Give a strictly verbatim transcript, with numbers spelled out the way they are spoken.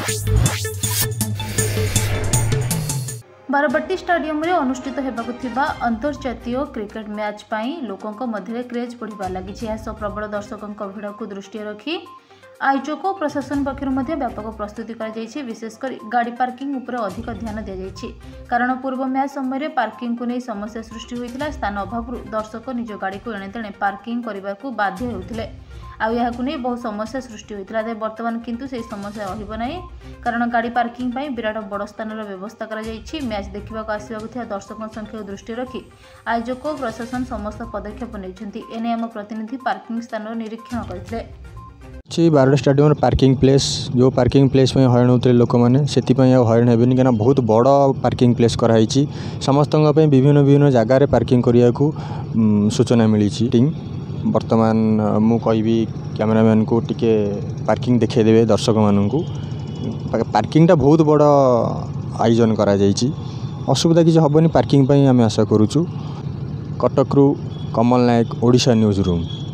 Barabati stadium रे अनुष्ठित हेबाकु थिबा अंतर्जातीय cricket match पाई लोकों मध्य क्रेज बढ़िबार लगी। प्रबल दर्शकों भिड़ को दृष्टि रखी आयोजक और प्रशासन पक्षर व्यापक प्रस्तुति कर विशेषकर गाड़ी पार्किंग उपर अधिक ध्यान दि जाइए। कारण पूर्व मैच समय पार्किंग को नहीं समस्या सृष्टि होता। स्थान अभाव दर्शक निज गाड़ी को एणे तेणे पार्किंग करने को बाध्य होते आउ नहीं बहुत समस्या सृष्टि होता है। बर्तमान किंतु से समस्या रहिबो नहीं, कारण गाड़ी पार्किंग पाई विराट बड़ स्थान व्यवस्था करा जाइछि। मैच देखा आसवा दर्शकों संख्या दृष्टि रखी आयोजक और प्रशासन समस्त पदक्षेप नहीं। एने आम प्रतिनिधि पार्किंग स्थान निरीक्षण करते। बारवाटी स्टाडियम पार्किंग प्लेस जो पार्किंग प्लेस में हईराण होते लोक मैंने से हईराण हेबेनि क्या बहुत बड़ पार्किंग प्लेस कराई समस्त विभिन्न विभिन्न जगार पार्किंग करने को सूचना मिली। बर्तमान मु कहबी कैमरामैन को टिके पार्किंग देखदेवे दर्शक मानू पार्किंगटा बहुत बड़ आयोजन करा जाइछि। असुविधा किसी हेनी पार्किंग आम आशा करुचु। कटक रु कमल नायक, ओडिशा न्यूज रूम।